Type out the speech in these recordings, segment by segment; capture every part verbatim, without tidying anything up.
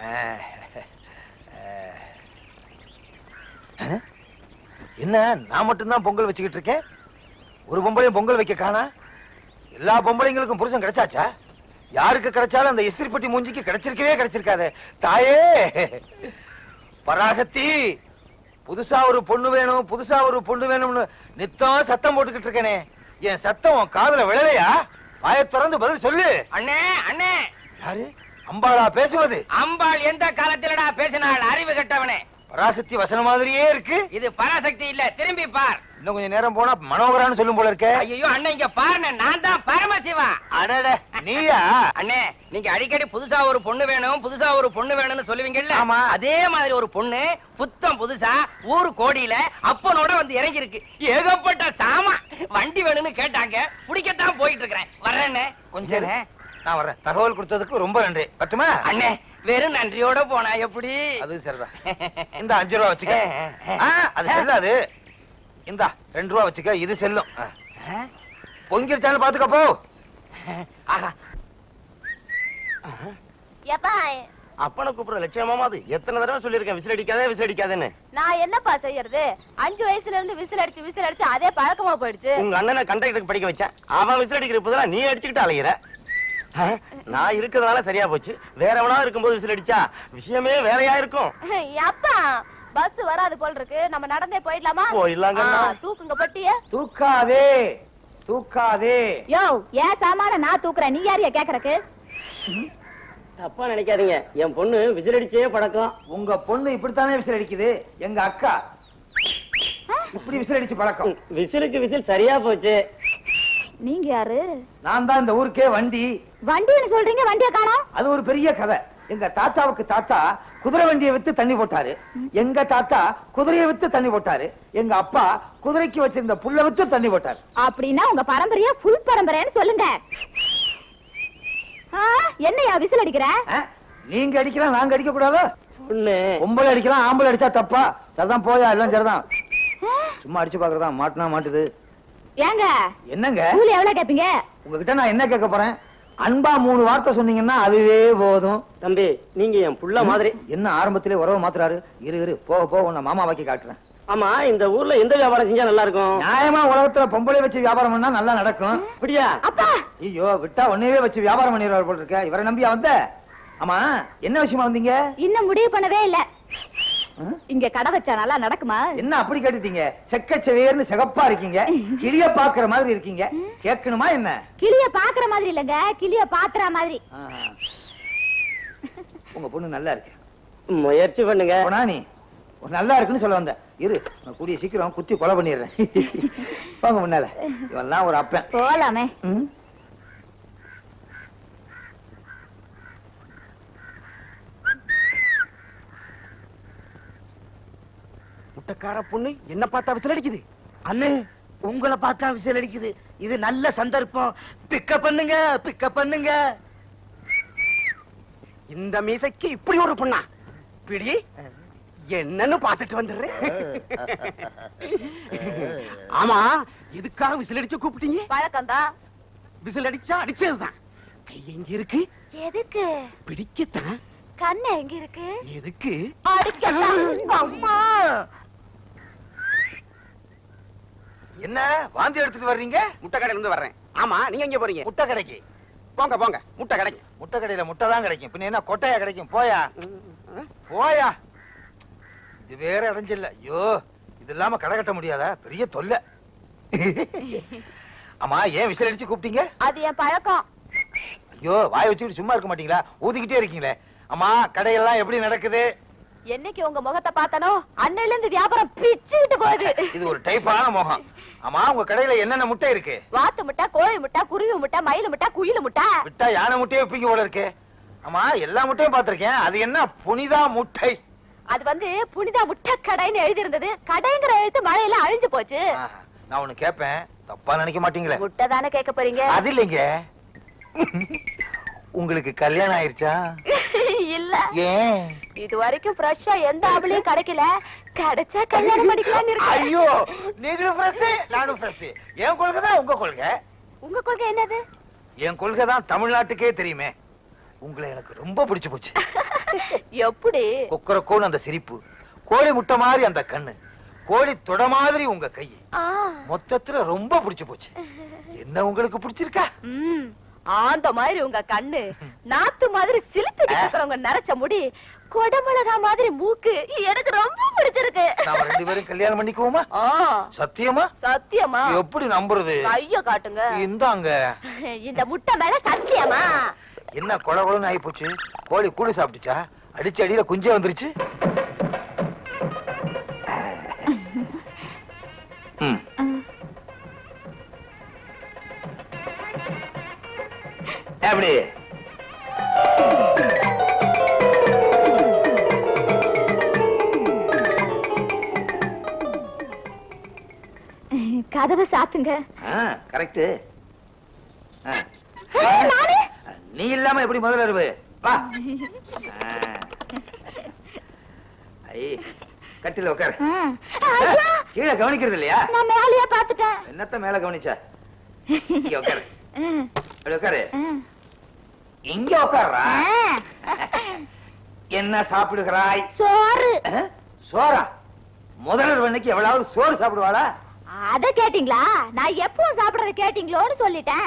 என்ன நான் மட்டும்தான் பொங்கல் வச்சுக்கிட்டு இருக்கேன்? ஒரு பொம்பளையும் பொங்கல் வைக்க காணா? எல்லா பொம்பளைங்களுக்கும் புருஷன் கிடைச்சாச்சா? யாருக்கு கிடைச்சாலும் அந்த இஸ்திரிப்பட்டி மூஞ்சிக்கு கிடைச்சிருக்கவே கிடைச்சிருக்காது. தாயே பராசக்தி, புதுசா ஒரு பொண்ணு வேணும், புதுசா ஒரு பொண்ணு வேணும்னு நித்தம் சத்தம் போட்டுக்கிட்டு இருக்கேனே, என் சத்தம் காதுல விழலையா? வாயை திறந்து பதில் சொல்லு. அண்ணே அண்ணே. யாரு? அம்பாளா பேசுவது? அம்பாள் எந்த காலத்திலடா பேசினாள்? அறிவு கட்டவனே. பராசக்தி வசனம் மாதிரியே இருக்கு. இது பராசக்தி இல்ல, திரும்பி பார். இன்னும் கொஞ்சம் நேரம் போனா மனோகரான்னு சொல்லும் போல இருக்க. ஐயோ அண்ணே, இங்க பாருங்க, நான் தான் பரமசிவா. அடட, நீயா? அண்ணே, நீங்க அடிக்கடி புதுசா ஒரு பொண்ணு வேணும், புதுசா ஒரு பொண்ணு வேணும்னு சொல்லுவீங்கல்ல? ஆமா. அதே மாதிரி ஒரு பொண்ணு புத்தம் புதுசா ஊரு கோடியில அப்பனோட வந்து இறங்கி இருக்கு. ஏகப்பட்ட சாமா வண்டி வேணும்னு கேட்டாங்க, பிடிக்கத்தான் போயிட்டு இருக்கிறேன். வர்றேன்னு கொஞ்சம் நான் வர்றேன். தகவல் கொடுத்ததுக்கு ரொம்ப நன்றி. பட்டுமா? அண்ணே, வெறும் நன்றியோட போனா எப்படி? அது சரிதான். இந்த அஞ்சு ரூபா வச்சுக்க. அது செல்லாது. இந்த ரெண்டு ரூபா வச்சுக்க, இது செல்லும். பொங்கிருச்சாலும் பாத்துக்க போ. அப்பனை கூப்பிடுற லட்சியமாமா அது? எத்தனை தடவை சொல்லிருக்கேன் விசில் அடிக்காதே விசில் அடிக்காதேன்னு. நான் என்னப்பா செய்யறது? அஞ்சு வயசுல இருந்து விசில் அடிச்சு விசில் அடிச்சு அதே பழக்கமா போயிடுச்சு. உங்க அண்ணனை கண்டக்டருக்கு படிக்க வச்சேன், அவன் விசில் அடிக்கிற போதா நீ அடிச்சுக்கிட்டு அலைகிற. நான் இருக்கிறதுனால சரியா போச்சு. வேற எவனா இருக்கும்போது விசில் அடிச்சா விஷயமே வேறையா இருக்கும். அப்பா பஸ் வராது போல் இருக்கு, நம்ம நடந்தே போயிடலாமா? போயிடலாங்க. தூக்குங்க பொட்டிய. தூக்காதே தூக்காதே. யோ, ஏன் சாமான நான் தூக்குறேன், நீ யாரையா கேக்குறக்கு? தப்பா நினைக்காதீங்க, என் பொண்ணு விசில் அடிச்சே பழக்கம். உங்க பொண்ணு இப்படித்தானே விசில் அடிக்குது. எங்க அக்கா இப்படி விசில் அடிச்சு பழக்கம். விசிலுக்கு விசில் சரியா போச்சு. நீங்க யாரு? நான் தான் இந்த ஊருக்கே வண்டி. வண்டின்னு சொல்றீங்க, வண்டிய காணோம். அது ஒரு பெரிய கதை. எங்க தாத்தாவுக்கு தாத்தா குதிரை வண்டியை வித்து தண்ணி போட்டாரு. எங்க தாத்தா குதிரையை வித்து தண்ணி போட்டாரு. எங்க அப்பா குதிரைக்கு வச்சிருந்த புல்ல வித்து தண்ணி போட்டாரு. அப்படின்னா உங்க பரம்பரையா புல் பரம்பரைன்னு சொல்லுங்க. என்னையா விசில் அடிக்கிற? நீங்க அடிக்கலாம், நாங்க அடிக்க கூடாது. பொண்ணு பொம்பளை அடிக்கலாம், ஆம்பளை அடிச்சா தப்பா? சரிதான், போயா எல்லாம் சரிதான். சும்மா அடிச்சு பாக்குறதா, மாட்டினா மாட்டுது. ஏங்க என்னங்க கூலி எவ்வளவு கேப்பீங்க? உங்ககிட்ட நான் என்ன கேட்க போறேன்? அன்பா மூணு வார்த்தை சொன்னீங்கன்னா அதுவே போதும். தம்பி, நீங்க என் புள்ள மாதிரி. என்ன ஆரம்பத்திலே உறவு மாத்துறாரு? இரு இரு போக போக உன்னை மாமா வாக்கி காட்டுறேன். ஆமா, இந்த ஊர்ல எந்த வியாபாரம் செஞ்சா நல்லா இருக்கும்? நியாயமா உலகத்துல பொம்பளை வச்சு வியாபாரம் பண்ணா நல்லா நடக்கும். அப்படியா? அப்பா ஐயோ, விட்டா ஒன்னவே வச்சு வியாபாரம் பண்ணிடுவார் போல் இருக்க. இவரை நம்பியா வந்த? ஆமா, என்ன விஷயமா வந்தீங்க? இன்னும் முடிவு பண்ணவே இல்ல. இங்க கடை வச்சா நல்லா நடக்குமா? என்ன அப்படி கேட்டுட்டீங்க? செக்கச்சவேர்னு சிகப்பா இருக்கீங்க, கிளிய பாக்குற மாதிரி இருக்கீங்க. கேட்கணுமா என்ன? கிளிய பாக்குற மாதிரி இல்லங்க, கிளிய பாக்குற மாதிரி. உங்க பொண்ணு நல்லா இருக்கு, முயற்சி பண்ணுங்க. நீ நல்லா இருக்குன்னு சொல்ல வந்த. இரு, நான் கூடிய சீக்கிரம் குத்தி கொலை பண்ணிடுறேன். போங்க முன்னால. இவெல்லாம் ஒரு அப்பன். போலாமே. முட்டைக்கார பொண்ணு என்ன பார்த்தா விசில் அடிக்குது? அண்ணே, உங்களை பார்த்தா விசில் அடிக்குது. இது நல்ல சந்தர்ப்பம். பிக்க பண்ணுங்க, பிக்க பண்ணுங்க. இந்த மீசைக்கு இப்படி ஒரு பொண்ணா? பிடி என்னன்னு பாத்துட்டு வந்துடுறேன். ஆமா, எதுக்காக விசில் அடிச்சு கூப்பிட்டீங்க? பழக்கம்தான். விசில் அடிச்சா அடிச்சதுதான். கை எங்க இருக்கு? எதுக்கு? பிடிக்கத்தான். கண்ணு எங்க இருக்கு? எதுக்கு? அம்மா, என்ன வாந்தி எடுத்துட்டு வர்றீங்க? முட்டை கடையில இருந்து வர்றேன். ஆமா, நீங்க எங்க போறீங்க? முட்டை கடைக்கு. போங்க போங்க, முட்டை கிடைக்கும். முட்டை கடையில முட்டை தான் கிடைக்கும், பின்ன என்ன கொட்டையா கிடைக்கும்? போயா போயா. இது வேற அடைஞ்சில்ல. ஐயோ, இது இல்லாம கடை கட்ட முடியாதா? பெரிய தொல்லை. ஆமா, ஏன் விசில் அடிச்சு கூப்பிட்டீங்க? அது என் பழக்கம். ஐயோ, வாய் வச்சுக்கிட்டு சும்மா இருக்க மாட்டீங்களா? ஊதிக்கிட்டே இருக்கீங்களே. ஆமா, கடையெல்லாம் எப்படி நடக்குது? என்னைக்கு உங்க முகத்தை பார்த்தனோ அன்னையில இருந்து வியாபாரம் பிச்சுக்கிட்டு போகுது. இது ஒரு டைப்பான முகம். ஆமா, உங்க கடையில என்னென்ன முட்டை இருக்கு? வாத்து முட்டை, கோழி முட்டை, குருவி முட்டை, மயில் முட்டை, குயில் முட்டை. விட்டா யானை முட்டையே பிங்க போல இருக்கு. ஆமா, எல்லா முட்டையும் பாத்திருக்கேன். அது என்ன புனிதா முட்டை? அது வந்து புனிதா முட்டை கடைன்னு எழுதி இருந்தது. கடைங்கிற எழுத்து மழையில அழிஞ்சு போச்சு. நான் ஒண்ணு கேட்பேன், தப்பா நினைக்க மாட்டீங்களே? முட்டை தானே கேட்க போறீங்க? அது இல்லைங்க. உங்களுக்கு கல்யாணம் ஆயிருச்சா? இல்ல. ஏன்? இது வரைக்கும் ஃப்ரெஷ்ஷா எந்த ஆம்பளையும் கிடைக்கல. கிடைச்சா கல்யாணம் பண்ணிக்கலாம்னு இருக்கேன். ஐயோ, நீங்களும் ஃப்ரெஷ், நானும் ஃப்ரெஷ். என் கொள்கை தான் உங்க கொள்கை. உங்க கொள்கை என்னது? என் கொள்கை தான் தமிழ்நாட்டுக்கே தெரியுமே. உங்களை எனக்கு ரொம்ப பிடிச்சு போச்சு. எப்படி? கொக்கரக்கோன்னு அந்த சிரிப்பு, கோழி முட்டை மாதிரி அந்த கண்ணு, கோழி தொட மாதிரி உங்க கை, மொத்தத்துல ரொம்ப பிடிச்சு போச்சு. என்ன உங்களுக்கு பிடிச்சிருக்கா? அந்த மாதிரி உங்க கண்ணு, நாத்து மாதிரி சிலுத்துட்டு இருக்கிறவங்க நரைச்ச முடி, கொடமிளகா மாதிரி மூக்கு எனக்கு ரொம்ப பிடிச்சிருக்கு. நாம ரெண்டு பேரும் கல்யாணம் பண்ணிக்குவோமா? சத்தியமா? சத்தியமா. எப்படி நம்புறது? கைய காட்டுங்க. இந்தாங்க. இந்த முட்டை மேல சத்தியமா? என்ன கொல கொலன்னு ஆகி போச்சு? கோழி கூடு சாப்பிட்டுச்சா? அடிச்சு அடியில குஞ்சே வந்துருச்சு. எப்படி கதவை சாத்துங்க. கரெக்ட். நீ இல்லாம எப்படி முதல்ல இருவு? வா. கட்டில உட்காரு. கீழே கவனிக்கிறது இல்லையா? நான் மேலையே பாத்துட்டேன். என்னத்த மேல கவனிச்சா? இங்க உட்காரு. உட்காரு. இங்க உட்கார்றா. என்ன சாப்பிடுகிறாய்? சோறு. சோறா? முதல்வர் வண்ணைக்கு எவ்வளவு சோறு சாப்பிடுவாளா? அத கேட்டீங்களா? நான் எப்பவும் சாப்பிடுறத கேட்டீங்களோன்னு சொல்லிட்டேன்.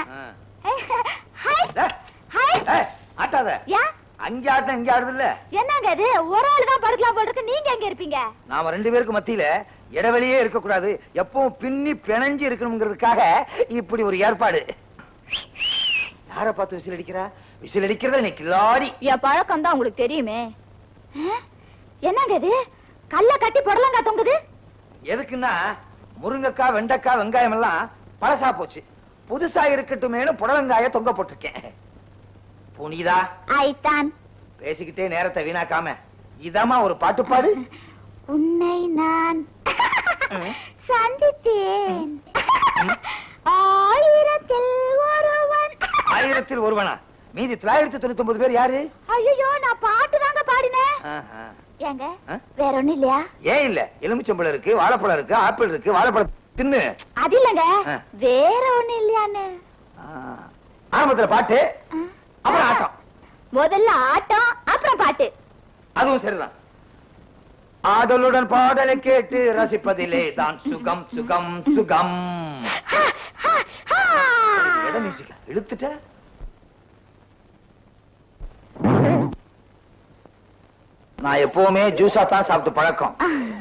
ஆட்டாத. அங்க ஆட்டம் இங்க ஆடுது இல்ல. என்னங்க இது? ஒரு ஆள் தான் படுக்கலாம் போல இருக்கு. நீங்க எங்க இருப்பீங்க? நாம ரெண்டு பேருக்கு மத்தியில இடைவெளியே இருக்க கூடாது, எப்பவும் பின்னி பிணைஞ்சு இருக்கணுங்கிறதுக்காக இப்படி ஒரு ஏற்பாடு. யார பார்த்து விசில் அடிக்கிறா? விசில் அடிக்கிறத நீ கிளாடி. என் பழக்கம் தான் உங்களுக்கு தெரியுமே. என்னங்க இது? கல்ல கட்டி புடலங்கா தொங்குது. எதுக்குன்னா முருங்கக்காய், வெண்டைக்காய், வெங்காயம் எல்லாம் பழசா போச்சு. புதுசா இருக்கட்டுமேனு புடலங்காய தொங்க போட்டிருக்கேன். புனிதா, ஐத்தான் பேசிக்கிட்டே நேரத்தை வீணாக்காம இதமா ஒரு பாட்டு பாடு. உன்னை நான் சந்தித்தேன் ஆயிரத்தில் ஒருவன். ஆயிரத்தில் ஒருவனா? மீதி தொள்ளாயிரத்தி தொண்ணூத்தி ஒன்பது பேர் யாரு? ஐயோ, நான் பாட்டு தாங்க பாடினேன். ஏங்க வேற ஒண்ணு இல்லையா? ஏன் இல்ல, எலுமிச்சம்பழம் இருக்கு, வாழைப்பழம் இருக்கு, ஆப்பிள் இருக்கு, வாழைப்பழம் தின்னு. அது இல்லங்க, வேற ஒண்ணு இல்லையான்னு. ஆரம்பத்துல பாட்டு, அப்புறம் ஆட்டம். முதல்ல ஆட்டம், அப்புறம் பாட்டு. அதுவும் சரிதான். ஆடலுடன் பாடலை கேட்டு ரசிப்பதிலே தான் சுகம் சுகம் சுகம். இழுத்துட்ட. நான் எப்பவுமே ஜூஸா தான் சாப்பிட்டு பழக்கம்.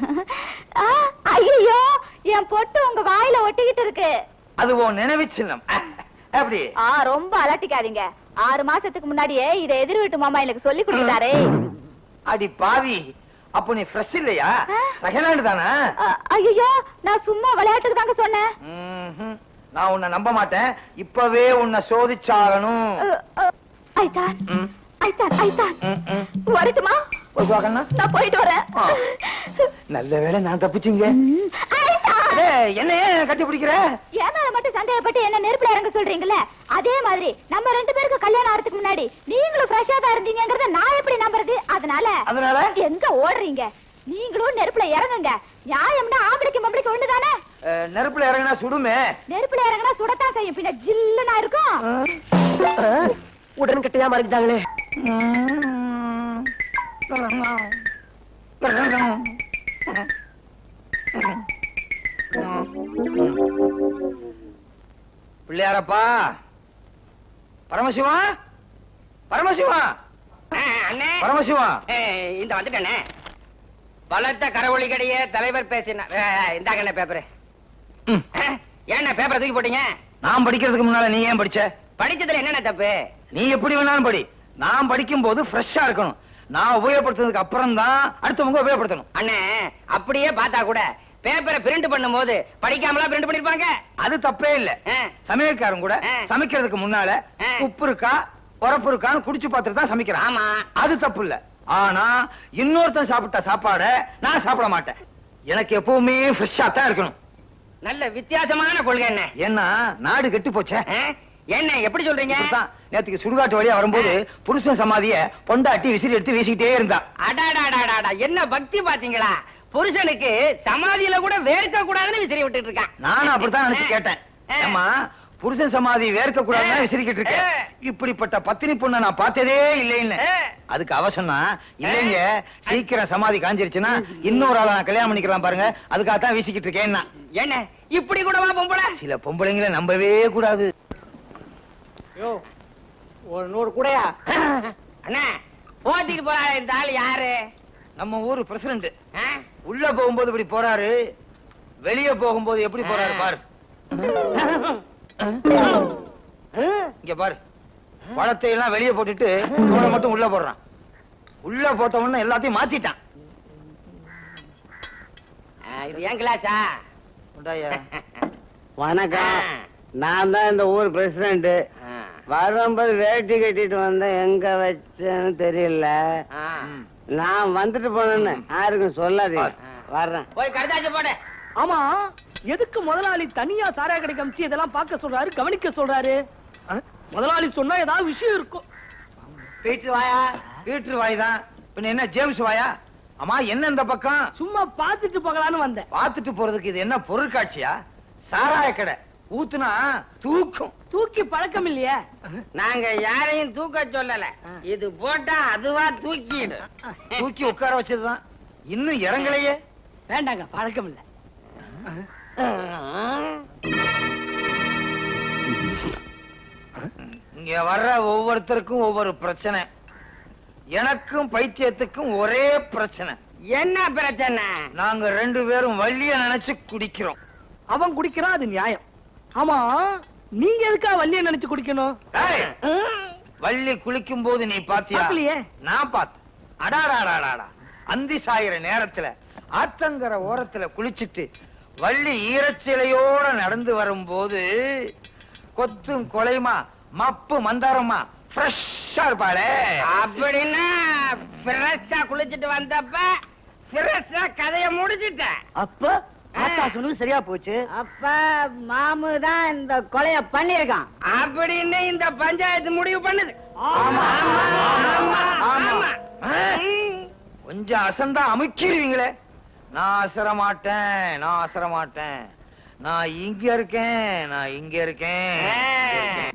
ஐயோ, என் பொட்டு உங்க வாயில ஒட்டிக்கிட்டு இருக்கு. அது உன் நினைவு சின்னம். அப்படி ரொம்ப அலட்டிக்காதீங்க. ஆறு மாசத்துக்கு முன்னாடியே இதை எதிர் வீட்டு மாமா எனக்கு சொல்லி கொடுத்தாரே. அடி பாவி, அப்ப நீ ஃப்ரெஷ் இல்லையா? செகண்ட் ஹேண்ட் தானே? ஐயோ, நான் சும்மா விளையாட்டுக்கு தாங்க சொன்னேன். நான் உன்னை நம்ப மாட்டேன். இப்பவே உன்னை சோதிச்சாகணும். ஐதான் ஐதான் ஐதான் வரட்டுமா? நான் போயிட்டு வரேன். நல்ல வேளை நான் தப்பிச்சுங்க. என்ன கட்டி பிடிக்கிற? ஏன் மேல மட்டும் சந்தேகப்பட்டு என்ன நெருப்புல இறங்க சொல்றீங்கல்ல, அதே மாதிரி நம்ம ரெண்டு பேருக்கு கல்யாணம் ஆறதுக்கு முன்னாடி நீங்களும் ஃப்ரெஷ்ஷா தான் இருந்தீங்கங்கறத நான் எப்படி நம்புறது? அதனால அதனால எங்க ஓடுறீங்க? நீங்களும் நெருப்புல இறங்குங்க. நியாயம்னா ஆம்பளைக்கு மம்பளைக்கு ஒண்ணுதானே? நெருப்புல இறங்கினா சுடுமே. நெருப்புல இறங்கினா சுடத்தான் செய்யும், பின்ன ஜில்லுனா இருக்கும். உடன் கட்டியா மறைஞ்சாங்களே. பிள்ளையாரப்பா, பரமசிவா, பரமசிவா, அண்ணே பரமசிவா, இந்த வந்துட்டேனே. பலத்த கரவொளி கடைய தலைவர் பேசினார். இந்தாங்க பேப்பரு. ஏன்னா பேப்பரை தூக்கி போட்டீங்க? நான் படிக்கிறதுக்கு முன்னால நீ ஏன் படிச்ச? படிச்சதுல என்னென்ன தப்பு? நீ எப்படி வேணாலும் படி. நான் படிக்கும் போது ஃப்ரெஷ்ஷா இருக்கணும். நான் உபயோகப்படுத்துறதுக்கு அப்புறம் தான் அடுத்தவங்க உபயோகப்படுத்தணும். அண்ணே, அப்படியே பார்த்தா கூட பேப்பரை பிரிண்ட் பண்ணும் போது படிக்காமலா பிரிண்ட் பண்ணிருப்பாங்க. அது தப்பே இல்ல. சமையல்காரன் கூட சமைக்கிறதுக்கு முன்னால உப்பு இருக்கா உரப்பு இருக்கான்னு குடிச்சு பார்த்துட்டு தான் சமைக்கிறான். ஆமா, அது தப்பு இல்ல. ஆனா இன்னொருத்தன் சாப்பிட்ட சாப்பாட நான் சாப்பிட மாட்டேன். எனக்கு எப்பவுமே ஃப்ரெஷ்ஷா தான் இருக்கணும். நல்ல வித்தியாசமான கொள்கை என்ன. ஏன்னா நாடு கெட்டு போச்சே. என்ன எப்படி சொல்றீங்க? நேத்துக்கு சுடுகாட்டு வழியா வரும்போது புருஷன் சமாதிய பொண்டாட்டி விசிறி எடுத்து வீசிக்கிட்டே இருந்தா. அடாடாடாடா, என்ன பக்தி பாத்தீங்களா? புருஷனுக்கு சமாதியில கூட வேர்க்க கூடாதுன்னு விசிறி விட்டுட்டு இருக்கான். நானும் அப்படித்தான் நினைச்சு கேட்டேன். ஏமா புருஷன் சமாதி வேர்க்க கூடாதுன்னு விசிறிக்கிட்டு இருக்கேன். இப்படிப்பட்ட பத்தினி பொண்ணை நான் பார்த்ததே இல்லைன்னு. அதுக்கு அவ சொன்னா, இல்லைங்க சீக்கிரம் சமாதி காஞ்சிருச்சுன்னா இன்னொரு ஆளை நான் கல்யாணம் பண்ணிக்கலாம் பாருங்க, அதுக்காகத்தான் வீசிக்கிட்டு இருக்கேன். என்ன இப்படி கூடவா பொம்பளை? சில பொம்பளைங்களை நம்பவே கூடாது. ஒரு நூறு கூடயா? அண்ணா போத்திட்டு போறாரு இந்த ஆள் யாரு? நம்ம ஊரு பிரசிடண்ட். உள்ள போகும்போது இப்படி போறாரு, வெளியே போகும்போது எப்படி போறாரு பாரு. இங்க பாரு, பழத்தை எல்லாம் வெளியே போட்டுட்டு தோலை மட்டும் உள்ள போடுறான். உள்ள போட்ட உடனே எல்லாத்தையும் மாத்திட்டான். இது ஏன் கிளாஸா? வணக்கம், நான் தான் இந்த ஊர் பிரசிடண்ட். வரும்போது வேட்டி கட்டிட்டு வந்தேன், எங்க வச்சேன்னு தெரியல. நான் வந்துட்டு போனேன்னு யாருக்கும் சொல்லாதீங்க. வர்றேன். போய் கடுதாச்சு போட. ஆமா, எதுக்கு முதலாளி தனியா சாராய கடை காமிச்சு இதெல்லாம் பார்க்க சொல்றாரு, கவனிக்க சொல்றாரு? முதலாளி சொன்னா ஏதாவது விஷயம் இருக்கும். பீட்டர் வாயா? பீட்டர் வாய் தான். பின்ன என்ன ஜேம்ஸ் வாயா? அம்மா என்ன இந்த பக்கம்? சும்மா பாத்துட்டு போகலான்னு வந்தேன். பாத்துட்டு போறதுக்கு இது என்ன பொருட்காட்சியா? சாராய கடை. ஊத்துனா தூக்கும். தூக்கி பழக்கம் இல்லையே. நாங்க யாரையும் தூக்க சொல்லல, இது போட்டா அதுவா தூக்கிடு. தூக்கி உட்கார வச்சதுதான், இன்னும் இறங்கலையே. வேண்டாங்க, பழக்கம் இல்ல. இங்க வர்ற ஒவ்வொருத்தருக்கும் ஒவ்வொரு பிரச்சனை. எனக்கும் பைத்தியத்துக்கும் ஒரே பிரச்சனை. என்ன பிரச்சனை? நாங்க ரெண்டு பேரும் வள்ளிய நினைச்சு குடிக்கிறோம். அவன் குடிக்கிறான், அது நியாயம். ஆமா, நீங்க எதுக்கா வள்ளிய நினைச்சு குடிக்கணும்? வள்ளி குளிக்கும் போது நீ பாத்தியா? நான் பார்த்தேன். அடாடாடாடா, அந்தி சாயிற நேரத்துல ஆத்தங்கர ஓரத்துல குளிச்சுட்டு வள்ளி ஈரச்சிலையோட நடந்து வரும்போது கொத்தும் கொலைமா மப்பு மந்தாரமா ஃப்ரெஷ்ஷா இருப்பாளே. அப்படின்னா ஃப்ரெஷ்ஷா குளிச்சிட்டு வந்தப்ப ஃப்ரெஷ்ஷா கதைய முடிச்சிட்டேன். அப்ப ஆத்தா சொன்னது சரியா போச்சு. அப்ப மாமு தான் இந்த கொலைய பண்ணிருக்கான் அப்படின்னு இந்த பஞ்சாயத்து முடிவு பண்ணுது. ஆமா, ஆமா, ஆமா. கொஞ்சம் அசந்தா அமுக்கிடுவீங்களே. நான் அசர மாட்டேன், நான் அசர மாட்டேன். நான் இங்க இருக்கேன், நான் இங்க இருக்கேன்.